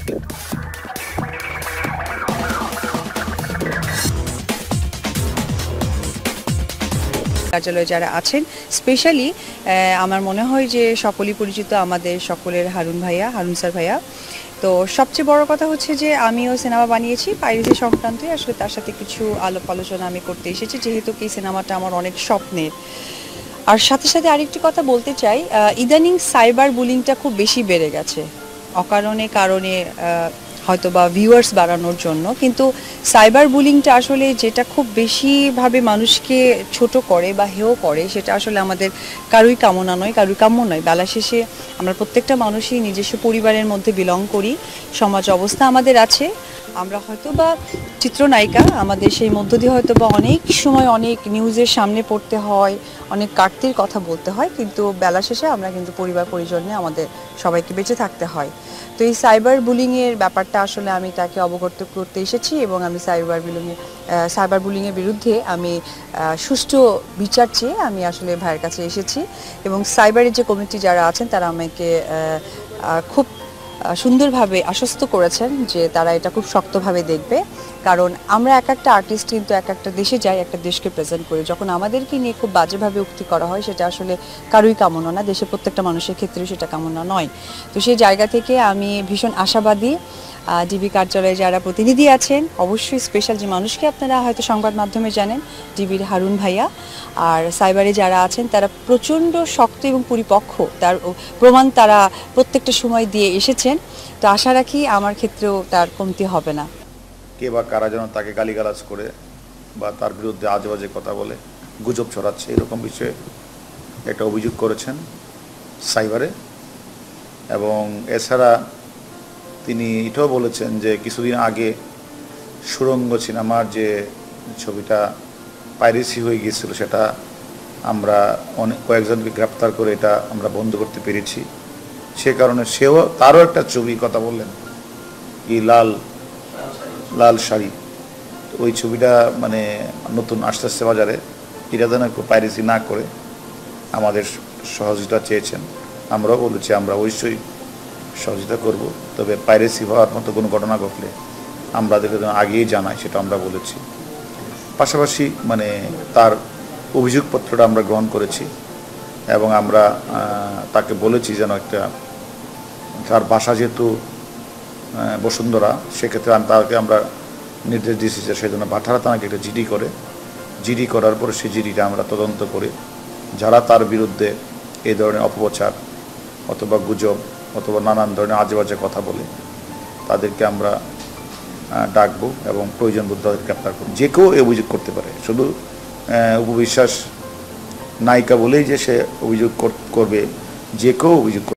কার্যালয়ে যারা আছেন স্পেশালি আমার মনে হয় যে সকলেই পরিচিত আমাদের সকলের হারুন স্যার ভাইয়া। তো সবচেয়ে বড় কথা হচ্ছে যে আমিও সিনেমা বানিয়েছি পাইরেসি সংক্রান্ত, আসলে তার সাথে কিছু আলাপ আলোচনা আমি করতে এসেছি, যেহেতু এই সিনেমাটা আমার অনেক স্বপ্নের। আর সাথে সাথে আরেকটি কথা বলতে চাই, ইদানিং সাইবার বুলিংটা খুব বেশি বেড়ে গেছে কারণে হয়তো বা ভিউয়ার্স বাড়ানোর জন্য, কিন্তু সাইবার বুলিংটা আসলে যেটা খুব বেশিভাবে মানুষকে ছোট করে বা হেয় করে, সেটা আসলে আমাদের কারুই কাম্য নয়। বেলা শেষে আমরা প্রত্যেকটা মানুষই নিজস্ব পরিবারের মধ্যে বিলং করি, সমাজ অবস্থা আমাদের আছে, আমরা হয়তো বা চিত্রনায়িকা, আমাদের সেই মধ্য দিয়ে হয়তো বা অনেক সময় অনেক নিউজের সামনে পড়তে হয়, অনেক কাটতির কথা বলতে হয়, কিন্তু বেলা শেষে আমরা কিন্তু পরিবার পরিজন নিয়ে আমাদের সবাইকে বেঁচে থাকতে হয়। তো এই সাইবার বুলিংয়ের ব্যাপারটা আসলে আমি তাকে অবগত করতে এসেছি, এবং আমি সাইবার বুলিংয়ের বিরুদ্ধে আমি সুষ্ঠু বিচার চেয়ে আমি আসলে ভাইয়ের কাছে এসেছি, এবং সাইবারের যে কমিটি যারা আছেন তারা আমাকে খুব সুন্দরভাবে আশ্বস্ত করেছেন যে তারা এটা খুব শক্তভাবে দেখবে। কারণ আমরা এক একটা আর্টিস্ট কিন্তু এক একটা দেশে যাই, একটা দেশকে প্রেজেন্ট করি, যখন আমাদেরকে নিয়ে খুব বাজেভাবে উক্তি করা হয় সেটা আসলে কারোই কামনা না, দেশের প্রত্যেকটা মানুষের ক্ষেত্রে সেটা কামনা নয়। তো সেই জায়গা থেকে আমি ভীষণ আশাবাদী। ডিবি কার্যালয়ে যারা প্রতিনিধি আছেন, অবশ্যই স্পেশাল যে মানুষকে আপনারা হয়তো সংবাদ মাধ্যমে জানেন, ডিবির হারুন ভাইয়া, আর সাইবারে যারা আছেন তারা প্রচণ্ড শক্ত এবং পরিপক্ক, তার প্রমাণ তারা প্রত্যেকটা সময় দিয়ে এসেছেন। তো আশা রাখি আমার ক্ষেত্রেও তার কমতি হবে না। কে বা কারা যেন তাকে গালিগালাজ করে বা তার বিরুদ্ধে আজেবাজে কথা বলে গুজব ছড়াচ্ছে, এরকম বিষয়ে একটা অভিযোগ করেছেন সাইবারে। এবং এছাড়া তিনি এটাও বলেছেন যে কিছুদিন আগে সুরঙ্গ সিনেমার যে ছবিটা পাইরেসি হয়ে গিয়েছিল, সেটা আমরা কয়েকজনকে গ্রেপ্তার করে এটা আমরা বন্ধ করতে পেরেছি। সে কারণে তারও একটা ছবি কথা বললেন, এই লাল শাড়ি, ওই ছবিটা মানে নতুন আসতে বাজারে, এটা যেন একটু পাইরেসি না করে আমাদের সহযোগিতা চেয়েছেন। আমরাও বলেছি আমরা অবশ্যই সহযোগিতা করব, তবে পাইরেসি হওয়ার মতো কোনো ঘটনা ঘটলে আমাদেরকে যেন আগেই জানায়, সেটা আমরা বলেছি। পাশাপাশি মানে তার অভিযোগপত্রটা আমরা গ্রহণ করেছি, এবং আমরা তাকে বলেছি যেন একটা, তার বাসা যেহেতু বসুন্ধরা, সেক্ষেত্রে তাকে আমরা নির্দেশ দিয়েছি যে সেই জন্য ভাটারা থানাকে একটা জিডি করার পরে সেই জিডিটা আমরা তদন্ত করে যারা তার বিরুদ্ধে এই ধরনের অপপ্রচার অথবা গুজব অথবা নানান ধরনের আজেবাজে কথা বলে তাদেরকে আমরা ডাকবো, এবং প্রয়োজন বোধ তাদেরকে গ্রেপ্তার করবো। যে কেউ অভিযোগ করতে পারে, শুধু উপবিশ্বাস নায়িকা বলেই যে সে অভিযোগ করবে, যে কেউ অভিযোগ